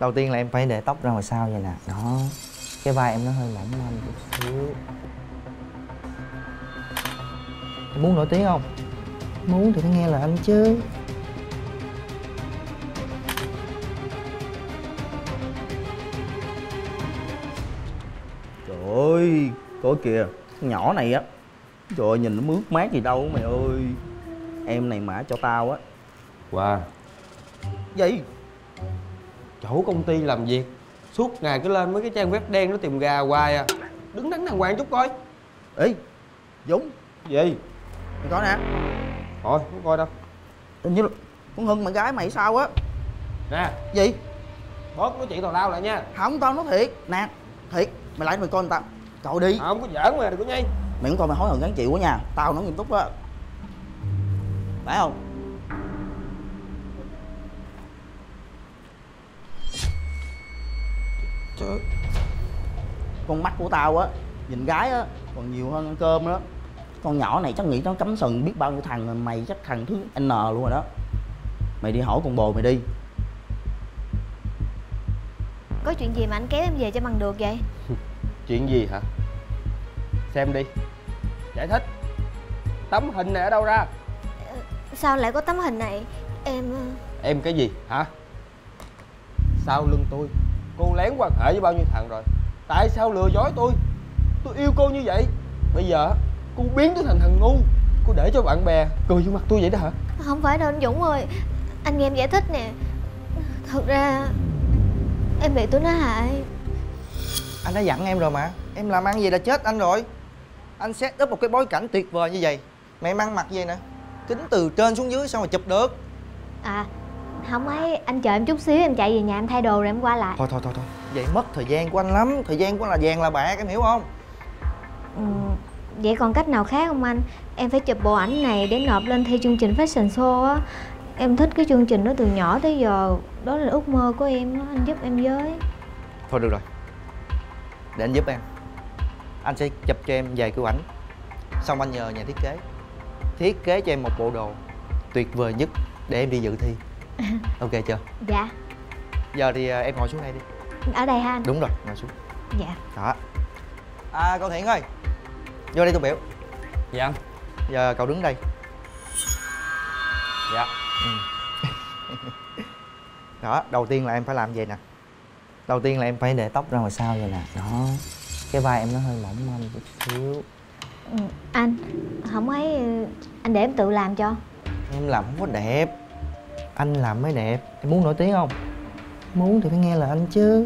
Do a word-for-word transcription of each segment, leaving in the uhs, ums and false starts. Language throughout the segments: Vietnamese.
Đầu tiên là em phải để tóc ra ngoài sau vậy nè. Đó. Cái vai em nó hơi mỏng manh chút xíu. Em muốn nổi tiếng không? Muốn thì phải nghe lời anh chứ. Trời ơi, coi kìa, con nhỏ này á. Trời ơi, nhìn nó mướt mát gì đâu mày ơi. Em này mà cho tao á. Wow. Gì? Chỗ công ty làm việc suốt ngày cứ lên mấy cái trang web đen nó tìm gà hoài à. Đứng đắn đàng hoàng chút coi. Ê, Dũng. Gì? Mày coi nè. Thôi, không coi đâu. Hình như là con Hưng bạn gái mày sao á. Nè. Gì? Bớt nói chuyện tào lao lại nha. Không, tao nói thiệt. Nè, thiệt. Mày lại mày coi người ta. Coi đi. À, không có giỡn mà, đừng có nhây. Mày không coi mày hối hận gắng chịu quá nha. Tao nói nghiêm túc á. Phải không? Trời. Con mắt của tao á, nhìn gái á còn nhiều hơn ăn cơm đó. Con nhỏ này chắc nghĩ nó cắm sừng biết bao nhiêu thằng rồi. Mày chắc thằng thứ N luôn rồi đó. Mày đi hỏi con bồ mày đi. Có chuyện gì mà anh kéo em về cho bằng được vậy? Chuyện gì hả? Xem đi. Giải thích. Tấm hình này ở đâu ra? Sao lại có tấm hình này? Em... Em cái gì hả? Sau lưng tôi cô lén quan hệ với bao nhiêu thằng rồi. Tại sao lừa dối tôi? Tôi yêu cô như vậy. Bây giờ cô biến tôi thành thằng ngu. Cô để cho bạn bè cười vô mặt tôi vậy đó hả? Không phải đâu anh Dũng ơi. Anh nghe em giải thích nè. Thật ra em bị tụi nó hại. Anh đã dặn em rồi mà. Em làm ăn gì là chết anh rồi. Anh set up một cái bối cảnh tuyệt vời như vậy. Mẹ em ăn mặc gì nè, kính từ trên xuống dưới sao mà chụp được. À không ấy, anh chờ em chút xíu em chạy về nhà em thay đồ rồi em qua lại. Thôi thôi thôi thôi, vậy mất thời gian của anh lắm. Thời gian của anh là vàng là bạc, em hiểu không? Ừ, vậy còn cách nào khác không anh? Em phải chụp bộ ảnh này để nộp lên thi chương trình fashion show á. Em thích cái chương trình đó từ nhỏ tới giờ. Đó là ước mơ của em á, anh giúp em với. Thôi được rồi, để anh giúp em. Anh sẽ chụp cho em vài kiểu ảnh. Xong anh nhờ nhà thiết kế thiết kế cho em một bộ đồ tuyệt vời nhất để em đi dự thi. Ok chưa? Dạ. Giờ thì em ngồi xuống đây đi. Ở đây ha anh? Đúng rồi, ngồi xuống. Dạ. Đó. À cậu Thiện ơi, vô đây tôi biểu. Dạ. Giờ cậu đứng đây. Dạ. Ừ. Đó, đầu tiên là em phải làm vậy nè. Đầu tiên là em phải để tóc ra ngoài sau vậy nè. Đó. Cái vai em nó hơi mỏng manh chút xíu. Ừ, anh, không ấy, anh để em tự làm cho. Em làm không có đẹp. Anh làm mới đẹp. Em muốn nổi tiếng không? Muốn thì phải nghe lời anh chứ.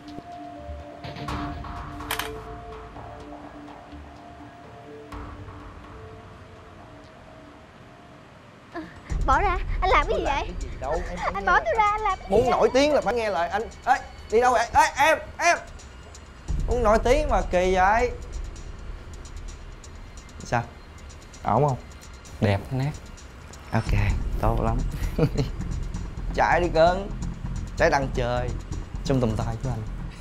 À, bỏ ra, anh làm cái gì vậy? Cái gì đâu, em anh bỏ tôi ra, anh làm cái muốn gì nổi tiếng là phải nghe lời anh. Ê, đi đâu vậy? Ê, em, em muốn nổi tiếng mà kỳ vậy? Sao? Ổn không? Đẹp nát. Ok, tốt lắm. Chạy đi cưng. Trái đằng trời trong tầm tay của anh.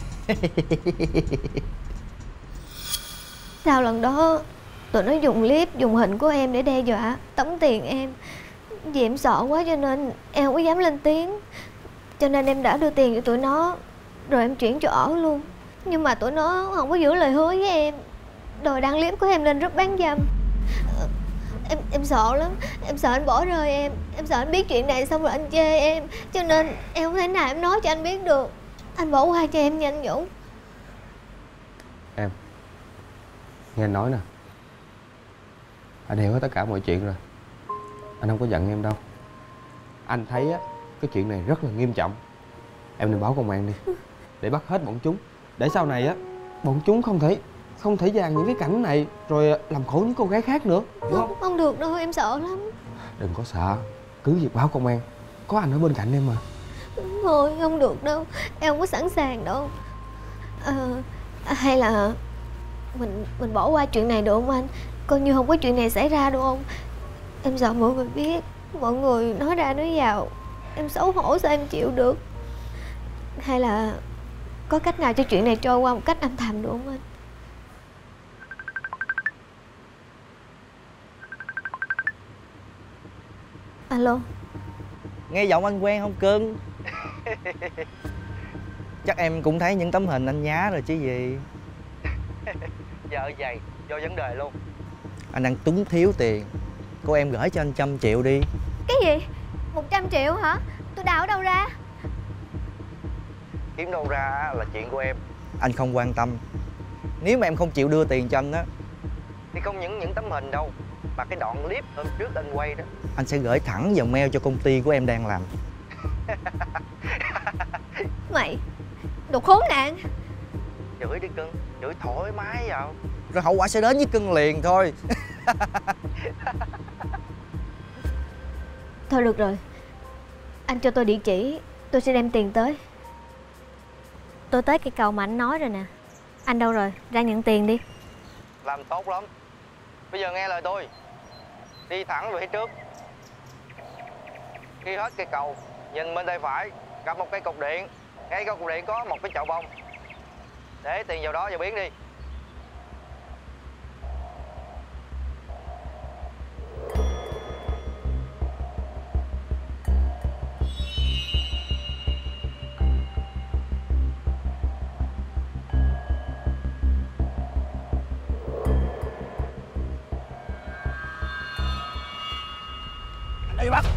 Sao lần đó tụi nó dùng clip, dùng hình của em để đe dọa, tống tiền em. Vì em sợ quá cho nên em không có dám lên tiếng. Cho nên em đã đưa tiền cho tụi nó, rồi em chuyển chỗ ở luôn. Nhưng mà tụi nó không có giữ lời hứa với em, đòi đăng clip của em lên group bán dâm. Em em sợ lắm, em sợ anh bỏ rơi em. Em sợ anh biết chuyện này xong rồi anh chê em. Cho nên em không thể nào em nói cho anh biết được. Anh bỏ qua cho em nha anh Dũng. Em nghe anh nói nè, anh hiểu hết tất cả mọi chuyện rồi. Anh không có giận em đâu. Anh thấy á, cái chuyện này rất là nghiêm trọng. Em nên báo công an đi, để bắt hết bọn chúng. Để sau này á, bọn chúng không thể Không thể dàn những cái cảnh này rồi làm khổ những cô gái khác nữa, hiểu không? Không, không được đâu, em sợ lắm. Đừng có sợ, cứ việc báo công an. Có anh ở bên cạnh em mà. Thôi không được đâu, em không có sẵn sàng đâu. À, hay là mình mình bỏ qua chuyện này được không anh? Coi như không có chuyện này xảy ra được không? Em sợ mọi người biết, mọi người nói ra nói vào, em xấu hổ sao em chịu được. Hay là có cách nào cho chuyện này trôi qua một cách âm thầm được không anh? Alo. Nghe giọng anh quen không cưng? Chắc em cũng thấy những tấm hình anh nhá rồi chứ gì. Giờ vậy do vấn đề luôn. Anh đang túng thiếu tiền. Cô em gửi cho anh trăm triệu đi. Cái gì? Một trăm triệu hả? Tôi đào ở đâu ra? Kiếm đâu ra là chuyện của em. Anh không quan tâm. Nếu mà em không chịu đưa tiền cho anh á, thì không những những tấm hình đâu, mà cái đoạn clip hôm trước anh quay đó, anh sẽ gửi thẳng vào mail cho công ty của em đang làm. Mày, đồ khốn nạn. Chửi đi cưng, chửi thoải mái vào, rồi hậu quả sẽ đến với cưng liền thôi. Thôi được rồi, anh cho tôi địa chỉ, tôi sẽ đem tiền tới. Tôi tới cây cầu mà anh nói rồi nè. Anh đâu rồi? Ra nhận tiền đi. Làm tốt lắm. Bây giờ nghe lời tôi, đi thẳng về phía trước. Khi hết cây cầu, nhìn bên tay phải, gặp một cây cột điện. Ngay cây cột điện có một cái chậu bông. Để tiền vào đó và biến đi. Đi bắt.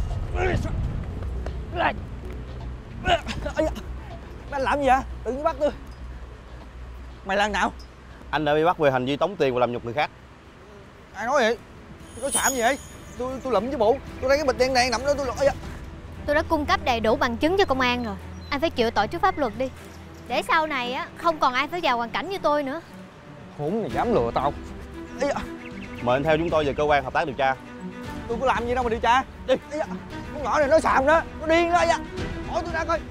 Mày làm gì vậy? Đừng có bắt tôi. Mày làm nào? Anh đã bị bắt về hành vi tống tiền và làm nhục người khác. Ai nói vậy? Có xàm gì vậy? Tôi tôi lụm với bộ. Tôi thấy cái bịch đen đen nằm đó tôi lụm. Tôi đã cung cấp đầy đủ bằng chứng cho công an rồi. Anh phải chịu tội trước pháp luật đi. Để sau này á không còn ai phải vào hoàn cảnh như tôi nữa. Khốn này dám lừa tao. Mời anh theo chúng tôi về cơ quan hợp tác điều tra. Tôi có làm gì đâu mà điều tra. Đi. Con nhỏ này nó xàm đó, nó điên đó. Hỏi tôi ra coi.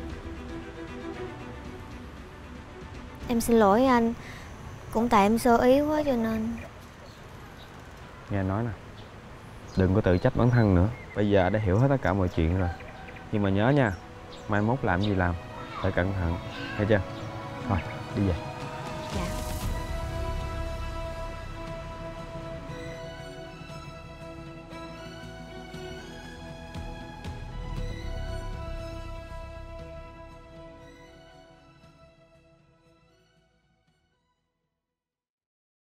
Em xin lỗi anh. Cũng tại em sơ ý quá cho nên. Nghe nói nè, đừng có tự trách bản thân nữa. Bây giờ đã hiểu hết tất cả mọi chuyện rồi. Nhưng mà nhớ nha, mai mốt làm gì làm phải cẩn thận, nghe chưa? Thôi, đi về.